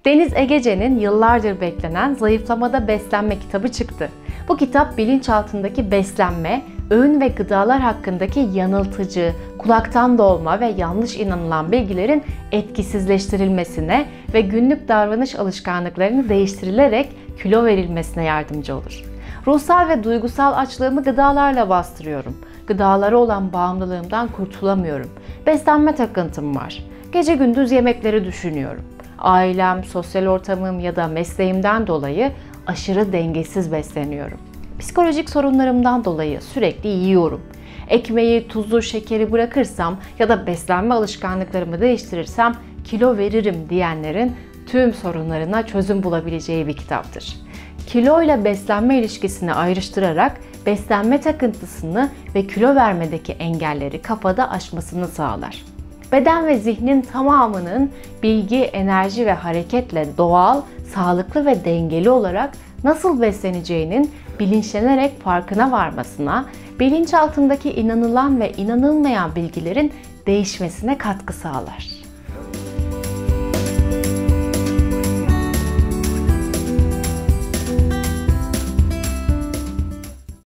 Deniz Egece'nin yıllardır beklenen Zayıflamada Beslenme kitabı çıktı. Bu kitap bilinçaltındaki beslenme, öğün ve gıdalar hakkındaki yanıltıcı, kulaktan dolma ve yanlış inanılan bilgilerin etkisizleştirilmesine ve günlük davranış alışkanlıklarını değiştirilerek kilo verilmesine yardımcı olur. Ruhsal ve duygusal açlığımı gıdalarla bastırıyorum. Gıdalara olan bağımlılığımdan kurtulamıyorum. Beslenme takıntım var. Gece gündüz yemekleri düşünüyorum. Ailem, sosyal ortamım ya da mesleğimden dolayı aşırı dengesiz besleniyorum. Psikolojik sorunlarımdan dolayı sürekli yiyorum. Ekmeği, tuzu, şekeri bırakırsam ya da beslenme alışkanlıklarımı değiştirirsem kilo veririm diyenlerin tüm sorunlarına çözüm bulabileceği bir kitaptır. Kilo ile beslenme ilişkisini ayrıştırarak beslenme takıntısını ve kilo vermedeki engelleri kafada aşmasını sağlar. Beden ve zihnin tamamının bilgi, enerji ve hareketle doğal, sağlıklı ve dengeli olarak nasıl besleneceğinin bilinçlenerek farkına varmasına, bilinçaltındaki inanılan ve inanılmayan bilgilerin değişmesine katkı sağlar.